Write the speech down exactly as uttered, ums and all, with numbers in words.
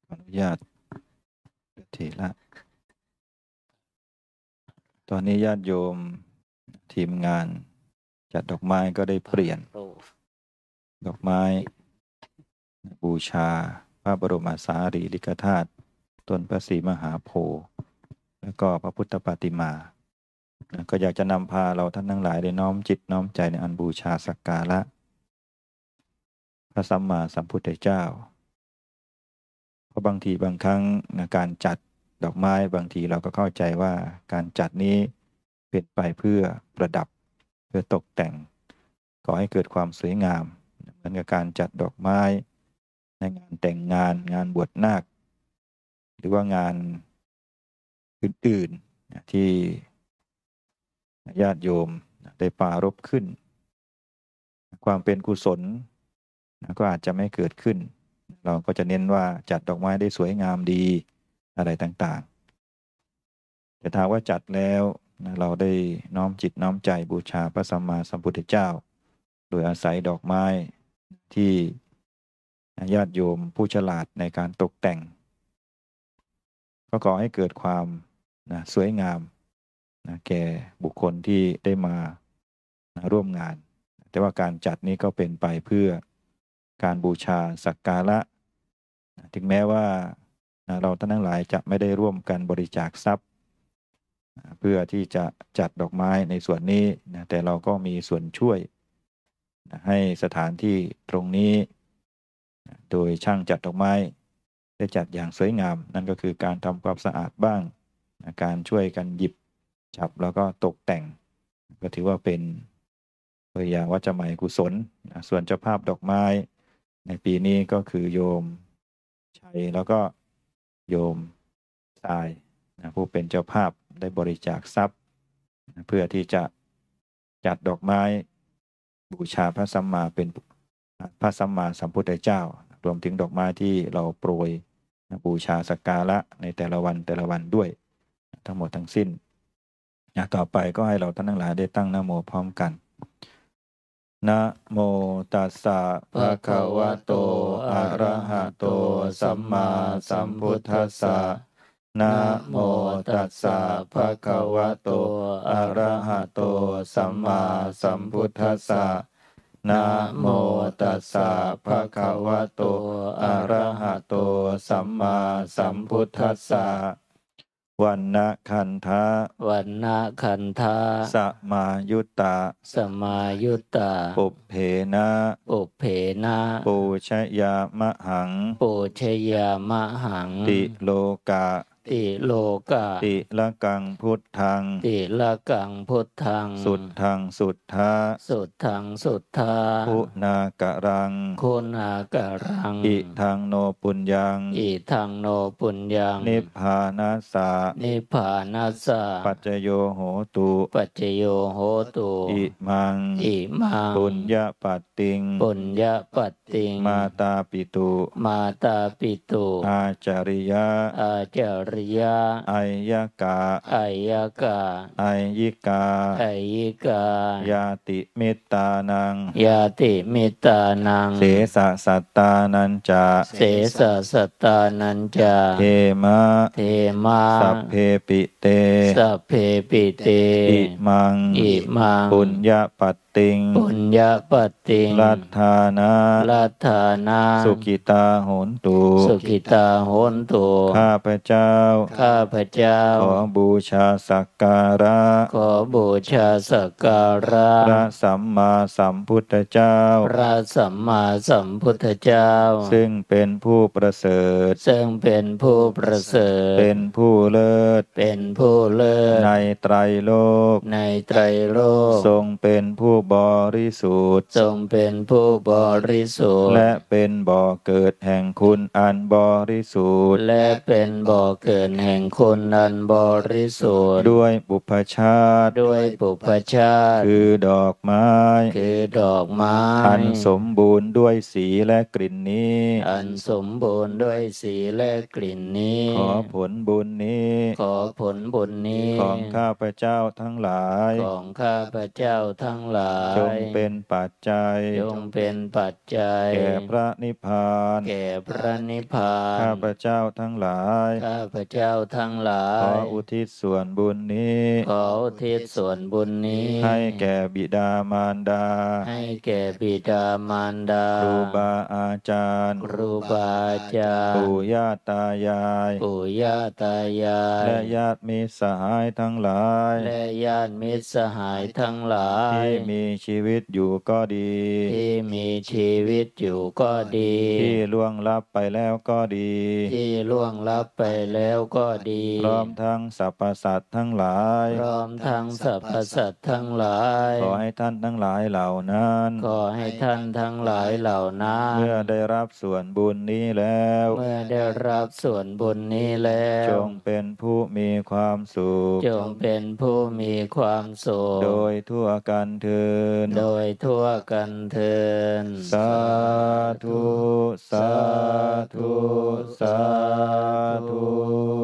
อนุญาตเถระตอนนี้ญาติโยมทีมงานจัดดอกไม้ก็ได้เปลี่ยนดอกไม้บูชาพระบรมสารีริกธาตุต้นพระศรีมหาโพธิ์แล้วก็พระพุทธปฏิมาก็อยากจะนำพาเราท่านทั้งหลายได้น้อมจิตน้อมใจในอันบูชาสักการะพระสัมมาสัมพุทธเจ้าเพราะบางทีบางครั้งการจัดดอกไม้บางทีเราก็เข้าใจว่าการจัดนี้เป็นไปเพื่อประดับเพื่อตกแต่งก่อให้เกิดความสวยงามเหมือนกับการจัดดอกไม้ในงานแต่งงานงานบวชนาคหรือว่างานอื่นๆที่ญาติโยมได้ปรารภขึ้นความเป็นกุศลก็อาจจะไม่เกิดขึ้นเราก็จะเน้นว่าจัดดอกไม้ได้สวยงามดีอะไรต่างๆแต่ถ้าว่าจัดแล้วเราได้น้อมจิตน้อมใจบูชาพระสัมมาสัมพุทธเจ้าโดยอาศัยดอกไม้ที่ญาติโยมผู้ฉลาดในการตกแต่งก็ก่อให้เกิดความนะสวยงามนะแก่บุคคลที่ได้มานะร่วมงานแต่ว่าการจัดนี้ก็เป็นไปเพื่อการบูชาสักการะนะถึงแม้ว่านะเราท่านทั้งหลายจะไม่ได้ร่วมกันบริจาคทรัพย์นะเพื่อที่จะจัดดอกไม้ในส่วนนี้นะแต่เราก็มีส่วนช่วยนะให้สถานที่ตรงนี้นะโดยช่างจัดดอกไม้ได้จัดอย่างสวยงามนั่นก็คือการทำความสะอาดบ้างนะการช่วยกันหยิบจับแล้วก็ตกแต่งก็ถือว่าเป็นเพื่ออย่างวัจไมยกุศลนะส่วนเจ้าภาพดอกไม้ในปีนี้ก็คือโยมชัยแล้วก็โยมทรายนะผู้เป็นเจ้าภาพได้บริจาคทรัพย์นะเพื่อที่จะจัดดอกไม้บูชาพระสัมมาเป็นพระสัมมาสัมพุทธเจ้ารวมถึงดอกไม้ที่เราโปรยนะบูชาสักการะในแต่ละวันแต่ละวันด้วยนะทั้งหมดทั้งสิ้นนะต่อไปก็ให้เราท่านทั้งหลายได้ตั้งนะโมพร้อมกันนะโมตัสสะภะคะวะโตอะระหะโตสัมมาสัมพุทธัสสะนะโมตัสสะภะคะวะโตอะระหะโตสัมมาสัมพุทธัสสะนะโมตัสสะภะคะวะโตอะระหะโตสัมมาสัมพุทธัสสะวันนะคันธะวันนะคันธะสมายุตตะสมายุตตะปุพเพนะปุพเพนะปูชยามะหังปูชยามะหังติโลกะติโลกะติละกังพุทธังติละกังพุทธังสุทธังสุทธะสุทธังสุทธะคุณากะรังคุณากะรังอิทังโนปุญญังอิทังโนปุญญังนิพพานัสสะนิพพานัสสะปัจจโยโหตุปัจจโยโหตุอิมังอิมังปุญญปัตติงปุญญปัตติงมาตาปิตุมาตาปิตุอาจาริยะอาจาริยะไอยกาไอยกาไอยิกาไอยิกายาติมิตานังยาติมิตานังเสสะสัตตานันจาเสสะสัตตานันจาเทมะเทมะสัพเพปิเตสัพเพปิเตอิมังอิมังปุญญปัตติงปุญญปัตติงรัตถานะรัตถานะสุขิตาโหนตุสุขิตาโหนตุข้าพเจ้าข้าพเจ้าขอบูชาสักการะขอบูชาสักการะพระสัมมาสัมพุทธเจ้าพระสัมมาสัมพุทธเจ้าซึ่งเป็นผู้ประเสริฐซึ่งเป็นผู้ประเสริฐเป็นผู้เลิศเป็นผู้เลิศในไตรโลกในไตรโลกทรงเป็นผู้บริสุทธิ์ทรงเป็นผู้บริสุทธิ์และเป็นบ่อเกิดแห่งคุณอันบริสุทธิ์และเป็นบ่อเกิดแห่งคุณอันบริสุทธิ์ด้วยบุพชาติด้วยบุพชาติคือดอกไม้คือดอกไม้อันสมบูรณ์ด้วยสีและกลิ่นนี้อันสมบูรณ์ด้วยสีและกลิ่นนี้ขอผลบุญนี้ขอผลบุญนี้ของข้าพเจ้าทั้งหลายของข้าพเจ้าทั้งหลาายจงเป็นปัจจัยจงเป็นปัจจัยแก่พระนิพพานแก่พระนิพพานข้าพเจ้าทั้งหลายข้าพเจ้าทั้งหลาขอย อุทิศส่วนบุญนี้ขออุทิศส่วนบุญนี้ให้แก่บิดามารดาให้แก่บิดามารดาครูบาอาจารย์ครูบาอาจารย์ปู่ย่าตายายปู่ย่าตายายและญาติมิตรสหายทั้งหลายและญาติมิตรสหายทั้งหลายที่มีชีวิตอยู่ก็ดีที่มีชีวิตอยู่ก็ดีที่ล่วงลับไปแล้วก็ดีที่ล่วงลับไปแล้วก็ดีพร้อมทั้งสรรพสัตว์ทั้งหลายพร้อมทั้งสรรพสัตว์ทั้งหลายขอให้ท่านทั้งหลายเหล่านั้นขอให้ท่านทั้งหลายเหล่านั้นเมื่อได้รับส่วนบุญนี้แล้วเมื่อได้รับส่วนบุญนี้แล้วจงเป็นผู้มีความสุขจงเป็นผู้มีความสุขโดยทั่วกันเทินโดยทั่วกันเทินสาธุ สาธุ สาธุ